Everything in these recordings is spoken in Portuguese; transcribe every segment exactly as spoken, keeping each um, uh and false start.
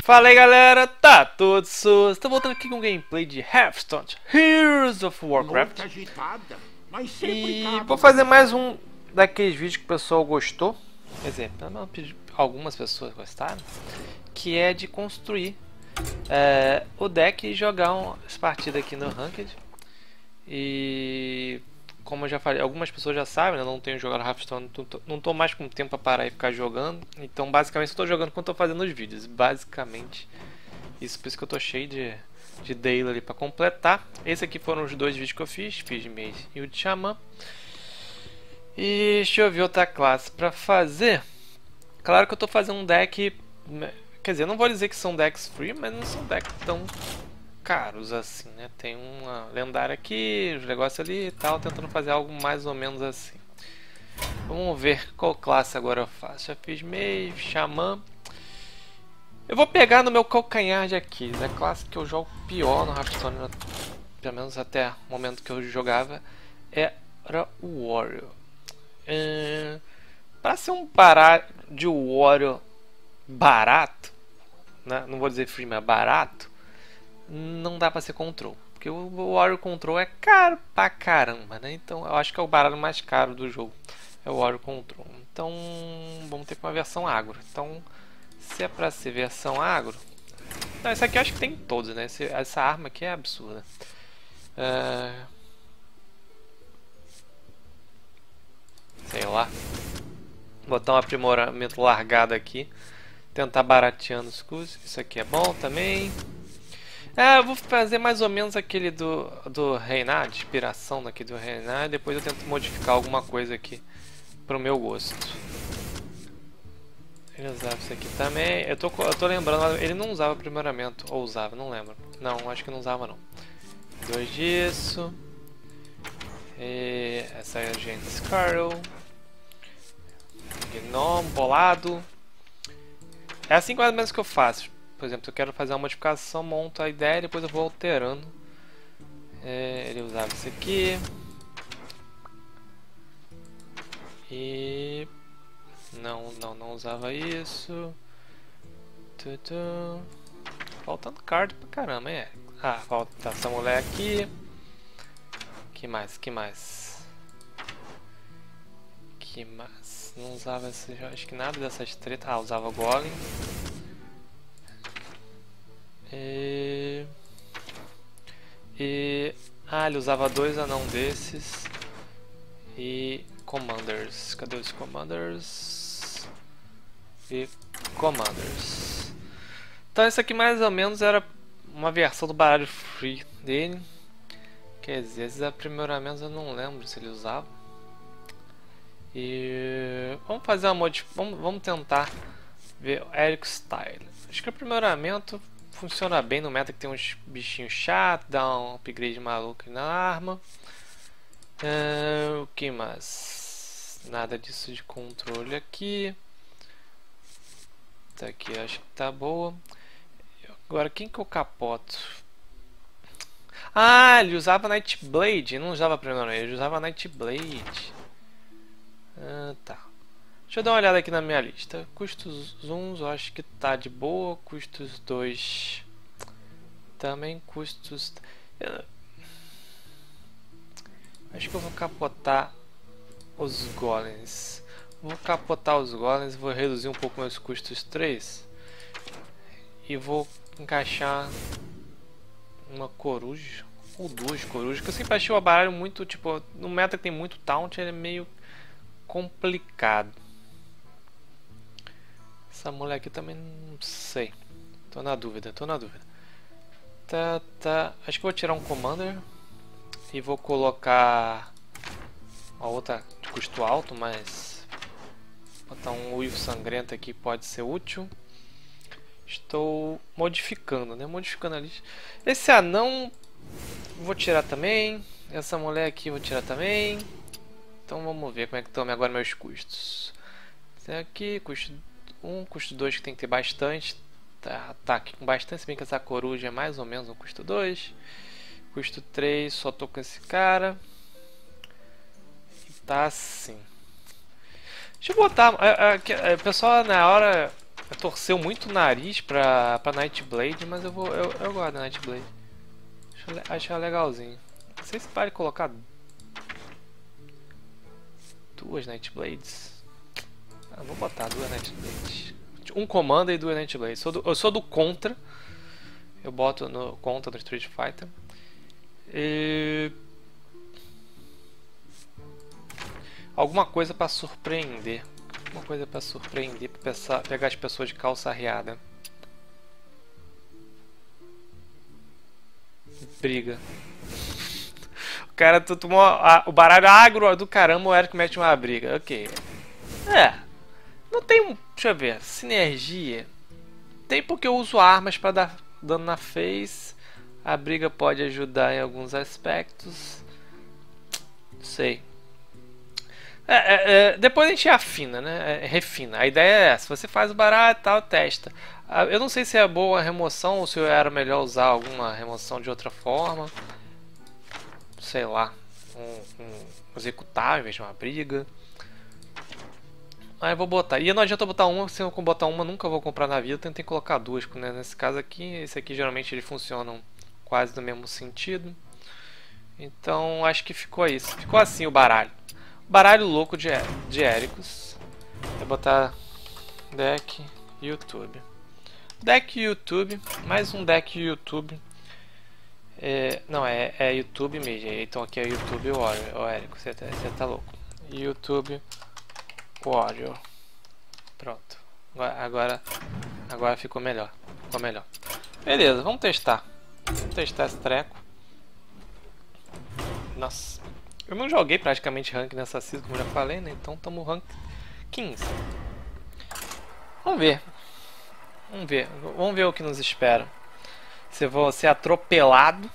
Fala aí galera, tá tudo sus. Estou voltando aqui com um gameplay de Hearthstone Heroes of Warcraft. Agitada, mas E vou fazer mais um daqueles vídeos que o pessoal gostou. Quer dizer, algumas pessoas gostaram. Que é de construir é, o deck e jogar umas partidas aqui no Ranked. E como eu já falei, algumas pessoas já sabem, eu não tenho jogado Hearthstone, não estou mais com tempo para parar e ficar jogando. Então basicamente estou jogando quando estou fazendo os vídeos. Basicamente isso, por isso que eu estou cheio de, de daily ali para completar. Esses aqui foram os dois vídeos que eu fiz, fiz de Mage e o de Xamã. E deixa eu ver outra classe para fazer. Claro que eu estou fazendo um deck, quer dizer, não vou dizer que são decks free, mas não são decks tão caros assim, né? Tem uma lendária aqui, os negócios ali e tal, tentando fazer algo mais ou menos assim. Vamos ver qual classe agora eu faço. Já fiz Mage, Xamã. Eu vou pegar no meu calcanhar de Aquiles, a classe que eu jogo pior no Hearthstone, pelo menos até o momento que eu jogava, era o Warrior. É... Para ser um barato de Warrior barato, né? Não vou dizer free, mas barato, não dá pra ser control, porque o Warrior Control é caro pra caramba, né? Então eu acho que é o baralho mais caro do jogo, é o Warrior Control. Então vamos ter uma versão agro. Então se é pra ser versão agro, não, essa aqui eu acho que tem em todos, né? Esse, essa arma aqui é absurda. É... Sei lá, botar um aprimoramento largado aqui, tentar barateando os custos. Isso aqui é bom também. É, eu vou fazer mais ou menos aquele do, do Reinar, de inspiração daqui do Reinar, e depois eu tento modificar alguma coisa aqui pro meu gosto. Ele usava isso aqui também. Eu tô, eu tô lembrando, ele não usava aprimoramento, ou usava, não lembro. Não, acho que não usava não. Dois disso. E essa é a gente Scarrow. Gnome, bolado. É assim mais ou menos que eu faço. Por exemplo, eu quero fazer uma modificação, monto a ideia e depois eu vou alterando. É, ele usava isso aqui. E... Não, não, não usava isso. Tutu. Faltando card pra caramba, é. Ah, falta essa mulher aqui. Que mais, que mais? Que mais? Não usava esse, acho que nada dessas tretas. Ah, usava Golem. E... e... Ah, ele usava dois anão desses. E... Commanders. Cadê os Commanders? E... Commanders. Então isso aqui mais ou menos era uma versão do baralho free dele. Quer dizer, esses aprimoramentos eu não lembro se ele usava. E... Vamos fazer uma modificação. Vamos, vamos tentar ver o Eric Style. Acho que o aprimoramento funciona bem no meta, que tem uns bichinhos chatos, dá um upgrade maluco na arma. Uh, o que mais? Nada disso de controle aqui. Tá aqui, acho que tá boa. Agora, quem que eu capoto? Ah, ele usava Nightblade, não usava aprimoramento, ele usava Nightblade. Ah, tá. Deixa eu dar uma olhada aqui na minha lista. Custos uns, eu acho que tá de boa. Custos dois também. Custos... Eu... Acho que eu vou capotar os golems. Vou capotar os golems, vou reduzir um pouco meus custos três. E vou encaixar uma coruja. Ou duas corujas. Que eu sempre achei o baralho muito, tipo... No meta que tem muito taunt, ele é meio complicado. Essa mulher aqui também não sei. Tô na dúvida, tô na dúvida. Tá, tá. Acho que vou tirar um Commander. E vou colocar uma outra de custo alto, mas... botar um Uivo Sangrento aqui pode ser útil. Estou modificando, né? Modificando a lista. Esse anão vou tirar também. Essa mulher aqui vou tirar também. Então vamos ver como é que estão agora meus custos. Esse aqui, custo um, custo dois que tem que ter bastante. Tá, tá aqui com bastante, se bem que essa coruja é mais ou menos um custo dois. Custo três, só tô com esse cara. E tá assim. Deixa eu botar... É, é, é, pessoal, na hora torceu muito o nariz pra, pra Nightblade, mas eu vou. Eu, eu gosto da Nightblade. Acho, acho ela legalzinho. Não sei se vale colocar duas Nightblades. Ah, vou botar duas Nightblades. Um Commander e duas Nightblades. Sou do, eu sou do Contra. Eu boto no Contra do Street Fighter. E... alguma coisa pra surpreender. Alguma coisa pra surpreender, pra pensar, pegar as pessoas de calça arriada. Briga. O cara tu tomou a, o baralho agro do caramba, o Eric mete uma briga. Ok. É. Não tem. Deixa eu ver. Sinergia. Tem porque eu uso armas pra dar dano na face. A briga pode ajudar em alguns aspectos. Não sei. É, é, é, depois a gente afina, né? É, refina. A ideia é essa. Você faz o baralho e tal, testa. Eu não sei se é boa a remoção ou se era melhor usar alguma remoção de outra forma. Sei lá. Um, um executar em vez de uma briga. Aí eu vou botar. E não adianta botar uma, se eu botar uma nunca vou comprar na vida. Eu tentei colocar duas, né? Nesse caso aqui, esse aqui geralmente eles funcionam quase no mesmo sentido. Então acho que ficou isso. Ficou assim o baralho. Baralho louco de, de Éricos. Vou botar deck YouTube. Deck YouTube, mais um deck YouTube. É, não, é, é YouTube mesmo. Então aqui é YouTube Warrior. Ô Érico, você tá, você tá louco. YouTube Warrior. Pronto. Agora, agora, agora ficou melhor. Ficou melhor. Beleza, vamos testar. Vamos testar esse treco. Nossa. Eu não joguei praticamente rank nessa season, como eu já falei, né? Então estamos rank quinze. Vamos ver. Vamos ver. Vamos ver o que nos espera. Se eu vou ser atropelado.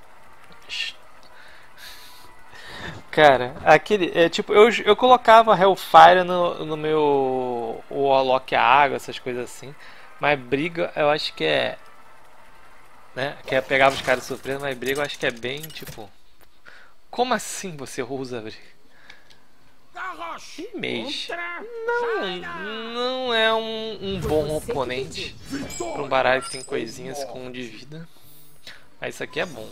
Cara, aquele. É, tipo, eu, eu colocava Hellfire no, no meu. O Warlock a água, essas coisas assim. Mas briga, eu acho que é. Né? Que é pegar os caras de surpresa, mas briga eu acho que é bem tipo. Como assim você usa briga? Image. Não, não é um, um bom oponente para um baralho que tem coisinhas com um de vida. Mas isso aqui é bom.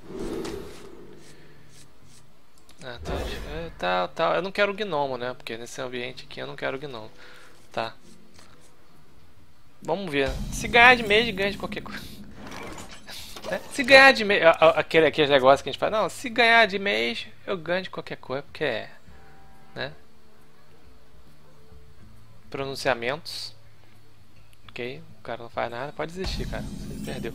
Ah, tá, tá, tá. Eu não quero o gnomo, né? Porque nesse ambiente aqui eu não quero o gnomo. Tá. Vamos ver. Se ganhar de mage, ganha de qualquer coisa. Se ganhar de mage. Aquele, aquele negócio que a gente fala. Não, se ganhar de mage, eu ganho de qualquer coisa. Porque é. Né? Pronunciamentos. Ok. O cara não faz nada. Pode desistir, cara. Você perdeu.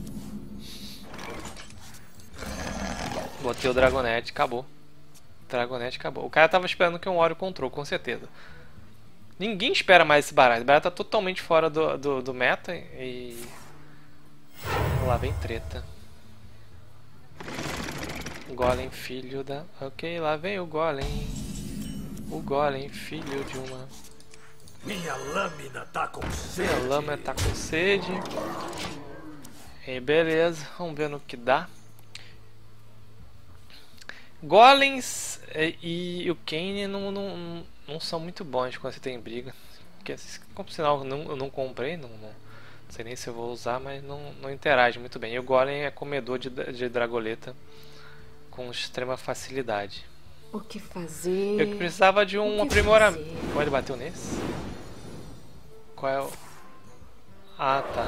Botei o Dragonete. Acabou. Dragonete acabou. O cara tava esperando que um Warrior control, com certeza. Ninguém espera mais esse baralho. Esse baralho tá totalmente fora do, do, do meta. E... lá vem treta. Golem, filho da... Ok, lá vem o Golem. O Golem, filho de uma... Minha lâmina tá com sede. Minha lâmina tá com sede. E beleza, vamos ver no que dá. Golems e, e o Kane não, não, não são muito bons quando você tem briga. Porque, como sinal, eu não, eu não comprei, não, não, não sei nem se eu vou usar, mas não, não interage muito bem. E o Golem é comedor de, de dragoleta com extrema facilidade. O que fazer? Eu precisava de um aprimoramento. Qual ele bateu nesse? Qual é o... Ah, tá.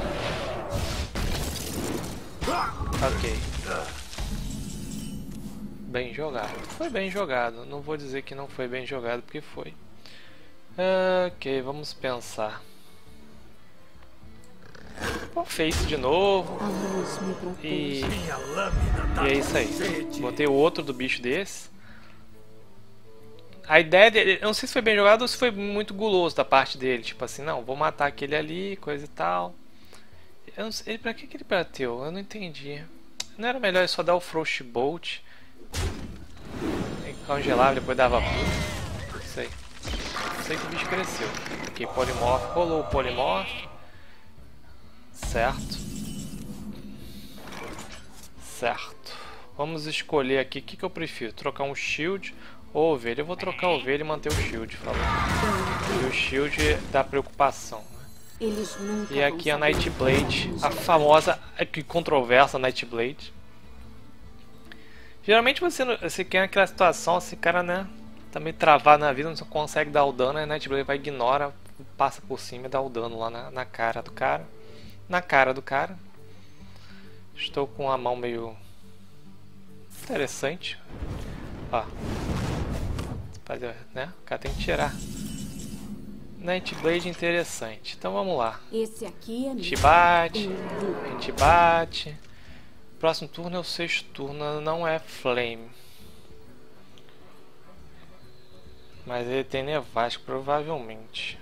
Ok. Bem jogado. Foi bem jogado. Não vou dizer que não foi bem jogado, porque foi. Ok, vamos pensar. Vou face de novo. E... e é isso aí. Botei o outro do bicho desse. A ideia dele, eu não sei se foi bem jogado ou se foi muito guloso da parte dele. Tipo assim, não, vou matar aquele ali, coisa e tal. Eu não sei, pra que, que ele bateu? Eu não entendi. Não era melhor só dar o Frostbolt? Congelava, depois dava pulo. Não sei. Não sei que o bicho cresceu. Aqui, Polymorph. Rolou o Polymorph. Certo. Certo. Vamos escolher aqui o que, que eu prefiro. Trocar um shield ou ovelha. Eu vou trocar a ovelha e manter o shield, falou. E o shield dá preocupação. Né? Eles nunca E aqui a vão saber. Nightblade, a famosa e controversa Nightblade. Geralmente você, você quer aquela situação, esse cara, né, tá meio travado na vida, não consegue dar o dano, aí a Nightblade vai, ignora, passa por cima e dá o dano lá na, na cara do cara. Na cara do cara. Estou com a mão meio interessante. Ó. Fazer, né? O cara tem que tirar. Nightblade interessante. Então vamos lá. Esse aqui é A gente meu. bate. Eu A gente bate. Próximo turno é o sexto turno. Não é Flame. Mas ele tem Nevasca, provavelmente.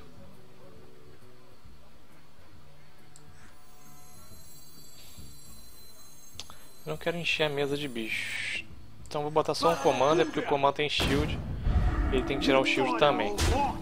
Eu não quero encher a mesa de bichos. Então vou botar só um comando, é porque o comando tem shield. Ele tem que tirar o shield também.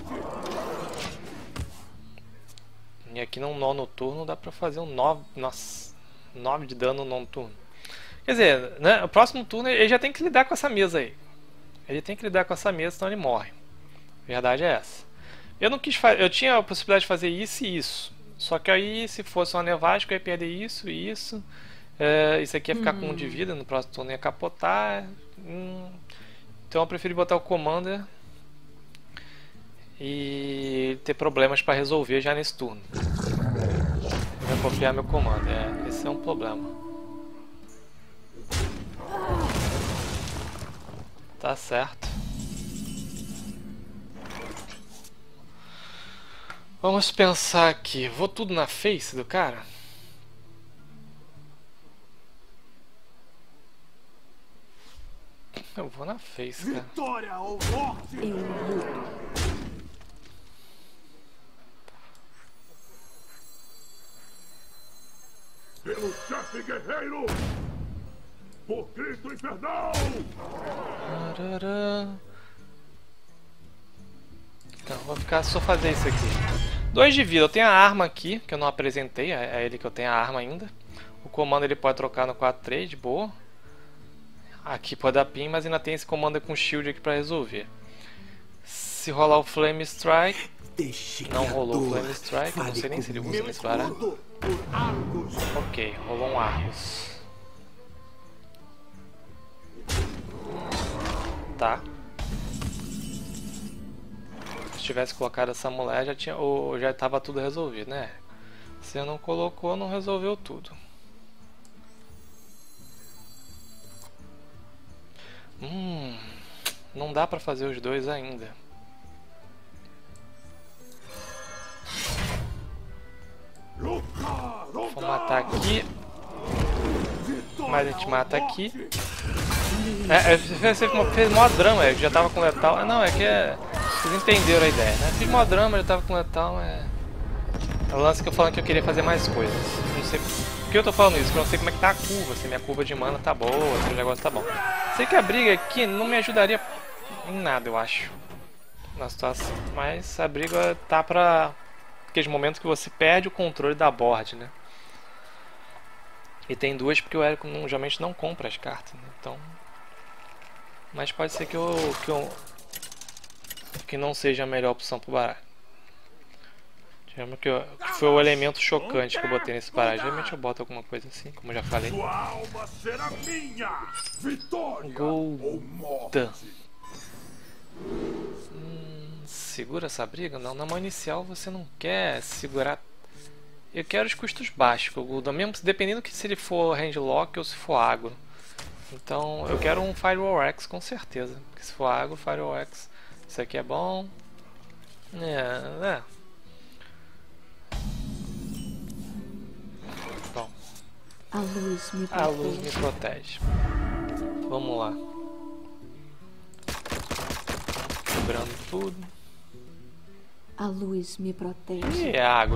E aqui num nono turno dá pra fazer um nove. Nossa, nove de dano no nono turno. Quer dizer, né, o próximo turno ele já tem que lidar com essa mesa aí. Ele tem que lidar com essa mesa, senão ele morre. A verdade é essa. Eu não quis fazer. Eu tinha a possibilidade de fazer isso e isso. Só que aí, se fosse uma nevasca, eu ia perder isso e isso. É, isso aqui ia ficar hum. com um de vida, no próximo turno ia capotar. Hum, então eu preferi botar o Commander e ter problemas para resolver já nesse turno. Eu vou copiar meu Commander, é, esse é um problema. Tá certo. Vamos pensar aqui, vou tudo na face do cara? Eu vou na face, cara. Vitória ou morte! Eu luto. Pelo chefe guerreiro! Por Cristo infernal! Então, vou ficar só fazer isso aqui. Dois de vida. Eu tenho a arma aqui, que eu não apresentei. É ele que eu tenho a arma ainda. O comando ele pode trocar no quatro três, de boa. Aqui pode dar pin, mas ainda tem esse comando com shield aqui pra resolver. Se rolar o Flame Strike... Não rolou o Flame Strike, eu não sei nem se ele usa nesse baralho. Ok, rolou um Argus. Tá. Se tivesse colocado essa mulher, já tinha, ou já estava tudo resolvido, né? Se não colocou, não resolveu tudo. Hum, não dá pra fazer os dois ainda. Vou matar aqui. Mas a gente mata aqui. É, você fez mó drama, eu já tava com letal. Ah, não, é que é... Vocês entenderam a ideia, né? Fiz mó drama, já tava com letal, é... É o lance que eu falando que eu queria fazer mais coisas. Não sei... Por que eu tô falando isso? Porque eu não sei como é que tá a curva, se minha curva de mana tá boa, se o negócio tá bom. Sei que a briga aqui não me ajudaria em nada, eu acho. Na situação. Mas a briga tá pra... Aqueles momentos que você perde o controle da board, né? E tem duas porque o Érico não, geralmente não compra as cartas, né? Então... Mas pode ser que eu, que eu... Que não seja a melhor opção pro baralho. Digamos que, eu, que foi o elemento chocante que eu botei nesse baralho. Geralmente eu boto alguma coisa assim, como eu já falei. Sua alma será minha! Vitória ou morte! Hum, segura essa briga? Não, na mão inicial você não quer segurar. Eu quero os custos baixos, mesmo dependendo que se ele for handlock ou se for agro. Então eu quero um Firewall X com certeza. Porque se for agro, Firewall X. Isso aqui é bom. É, é. Bom. A luz me protege. A luz me protege. Vamos lá. Quebrando tudo. A luz me protege. E é agro.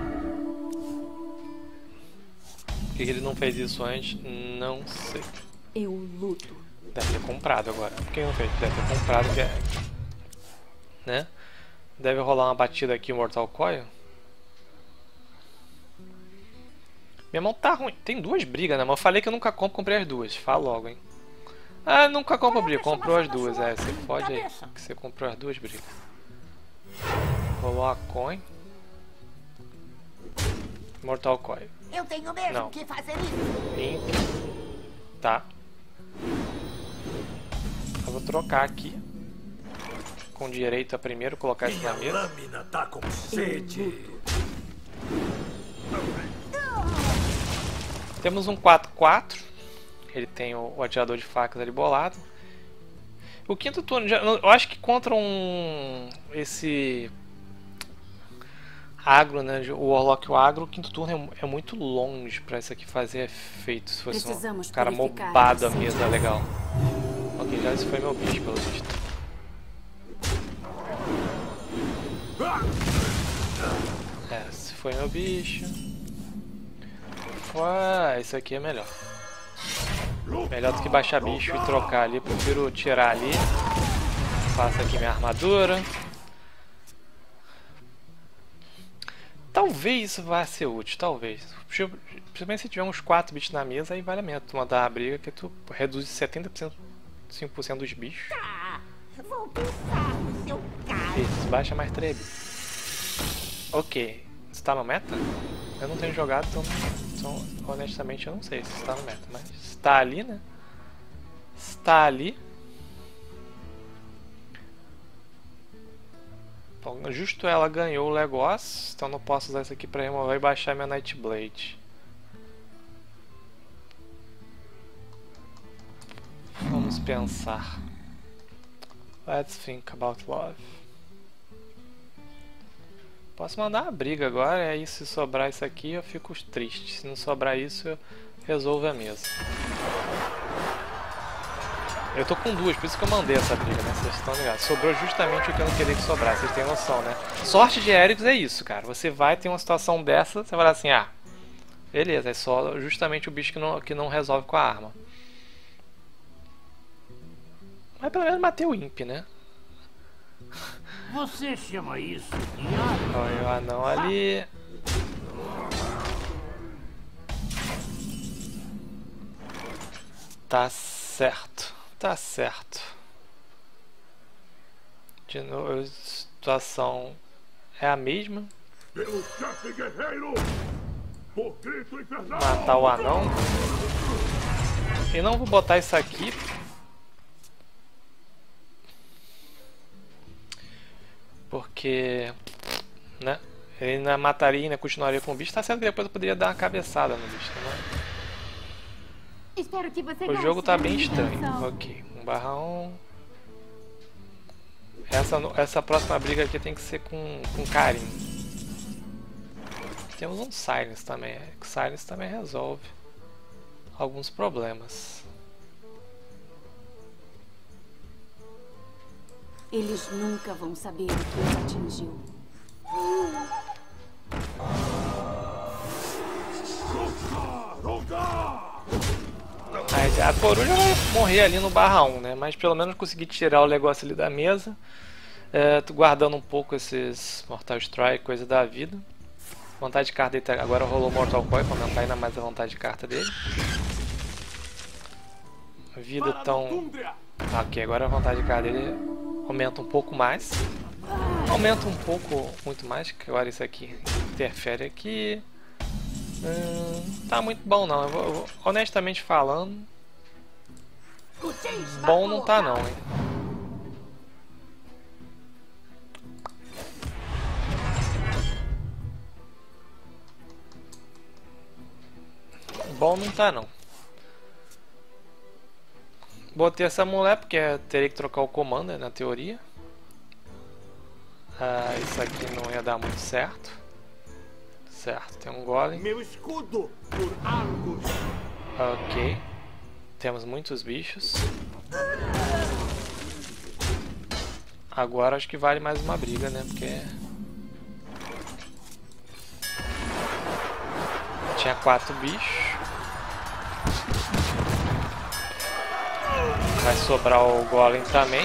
Por que ele não fez isso antes? Não sei. Eu luto. Deve ter comprado agora. Por que não fez? Deve ter comprado, que é... Né? Deve rolar uma batida aqui, Mortal Coil. Minha mão tá ruim. Tem duas brigas na mão. Eu falei que eu nunca compro, comprei as duas. Fala logo, hein. Ah, nunca compro briga. Comprou as duas. É, você pode aí. Que você comprou as duas brigas. Rolou a coin. Mortal Coil. Eu tenho mesmo Não. que fazer isso. Imp. Tá. Eu vou trocar aqui. Com direito a primeiro colocar isso na Minha mesa. lâmina tá com sede. Temos um quatro quatro. Ele tem o, o atirador de facas ali bolado. O quinto turno, já, eu acho que contra um... Esse... Agro, né? O Warlock e o Agro, o quinto turno é, é muito longe pra isso aqui fazer efeito. Se fosse Precisamos um cara purificar mobado a esse mesa, legal. Ok, já esse foi meu bicho, pelo visto. É, esse foi meu bicho. Foi... Isso aqui é melhor. Melhor do que baixar bicho e trocar ali. Prefiro tirar ali. Faço aqui minha armadura. Talvez isso vá ser útil, talvez. Principalmente se tiver uns quatro bichos na mesa, aí vale a pena tu mandar a briga, que tu reduz setenta por cento, cinco por cento dos bichos. Tá, vou pensar no seu caso. Isso, baixa mais três bichos. Ok. Isso tá no meta? Eu não tenho jogado, então, então honestamente eu não sei se está no meta. Mas está ali, né? Está ali. Bom, justo ela ganhou o negócio, então não posso usar isso aqui para remover e baixar minha Nightblade. Vamos pensar. Let's think about love. Posso mandar uma briga agora, e aí se sobrar isso aqui eu fico triste. Se não sobrar isso eu resolvo a mesa. Eu tô com duas, por isso que eu mandei essa briga, né? Vocês estão ligados. Sobrou justamente o que eu não queria que sobrasse, vocês têm noção, né? Sorte de Heretics é isso, cara. Você vai ter uma situação dessa, você vai falar assim, ah, beleza, é só justamente o bicho que não, que não resolve com a arma. Mas pelo menos matei o Imp, né? Você chama isso de Olha o anão ali. Tá certo. Tá certo. De novo, a situação é a mesma. Pelo chefe guerreiro! Por Cristo infernal! Matar o anão. E não vou botar isso aqui. Porque, né? Ele ainda mataria, ainda continuaria com o bicho. Tá certo que depois eu poderia dar uma cabeçada no bicho, né? Espero que você O goste jogo tá da bem minha estranho. intenção. Ok, um barra um. Essa, essa próxima briga aqui tem que ser com, com carinho. Temos um Silence também. O Silence também resolve alguns problemas. Eles nunca vão saber o que os atingiu. A, a coruja vai morrer ali no barra um, né? Mas pelo menos consegui tirar o negócio ali da mesa. É, tô guardando um pouco esses Mortal Strike, coisa da vida. Vontade de carta dele, agora rolou Mortal Coil para aumentar ainda mais a vontade de carta dele. Vida tão... Ok, agora a vontade de carta dele aumenta um pouco mais. Aumenta um pouco, muito mais, que agora isso aqui interfere aqui. Hum, tá muito bom não, eu vou, eu vou, honestamente falando, bom não tá não, hein. Bom não tá não. Botei essa mulher porque teria que trocar o comando, né, na teoria. Ah, isso aqui não ia dar muito certo. Certo, tem um golem. Meu escudo por Argus. Ok. Temos muitos bichos. Agora acho que vale mais uma briga, né? Porque... tinha quatro bichos. Vai sobrar o golem também.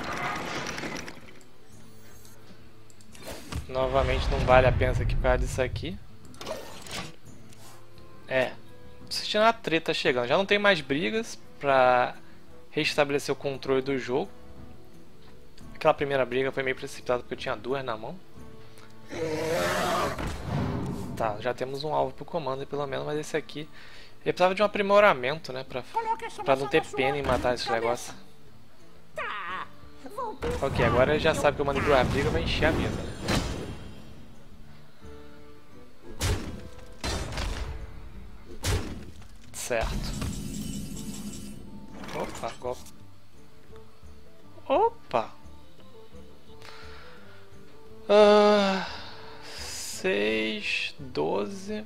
Novamente não vale a pena isso aqui por causa disso aqui. É. Assistindo a treta chegando. Já não tem mais brigas pra restabelecer o controle do jogo. Aquela primeira briga foi meio precipitada porque eu tinha duas na mão. Tá, já temos um alvo pro comando pelo menos, mas esse aqui... Ele precisava de um aprimoramento, né? Pra, pra não ter pena em matar esse negócio. Tá. Vou pisar Ok, agora ele já no sabe que o Manigru a briga vai encher a mesa, né? Certo. Opa, golpe. Opa! Ah, seis, doze,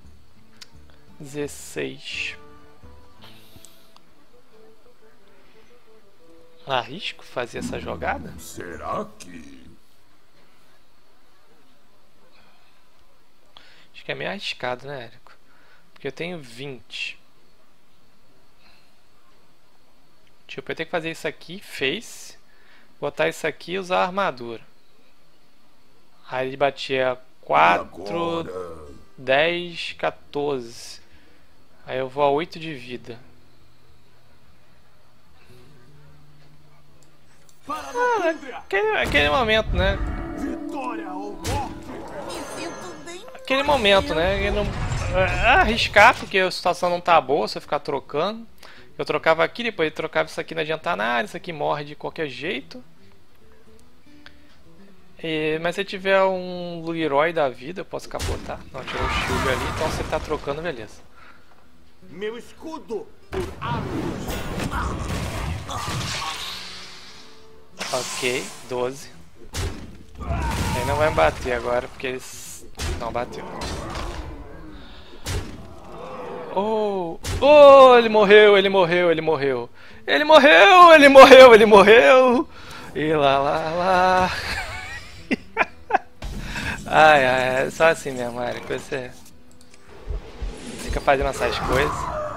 dezesseis. Arrisco fazer essa jogada? Será que... Acho que é meio arriscado, né, Érico? Porque eu tenho vinte. Tipo, eu tenho que fazer isso aqui, face. Botar isso aqui e usar a armadura. Aí ele batia quatro, Agora... dez, quatorze. Aí eu vou a oito de vida. Para Ah, aquele, aquele momento, né? Vitória ou morte! Me sinto bem. Aquele momento, né? Eu não, é, arriscar, porque a situação não tá boa se eu ficar trocando. Eu trocava aqui, depois eu trocava isso aqui, não adianta nada, isso aqui morre de qualquer jeito. E, mas se tiver um Leroy da vida, eu posso capotar. Não, tirou o shield ali, então você tá trocando, beleza. Meu escudo por hábitos! Ok, doze. Ele não vai bater agora, porque eles... Não, bateu. Oh, oh, ele morreu, ele morreu, ele morreu. Ele morreu, ele morreu, ele morreu. E lá, lá, lá. Ai, ai, é só assim mesmo, Eric. Você fica fazendo essas coisas.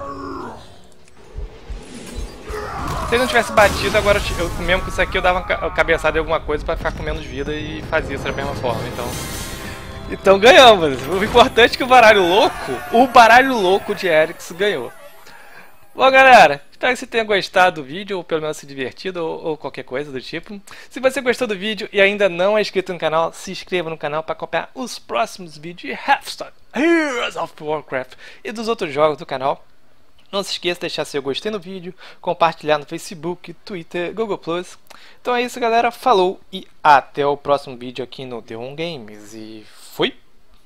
Se ele não tivesse batido, agora eu, mesmo com isso aqui eu dava uma cabeçada em alguma coisa pra ficar com menos vida e fazia isso da mesma forma, então... Então ganhamos. O importante é que o baralho louco, o baralho louco de Erix ganhou. Bom, galera, espero que você tenha gostado do vídeo, ou pelo menos se divertido, ou, ou qualquer coisa do tipo. Se você gostou do vídeo e ainda não é inscrito no canal, se inscreva no canal para acompanhar os próximos vídeos de Hearthstone, Heroes of Warcraft e dos outros jogos do canal. Não se esqueça de deixar seu gostei no vídeo, compartilhar no Facebook, Twitter, Google plus. Então é isso, galera. Falou e até o próximo vídeo aqui no The um Games. E fui!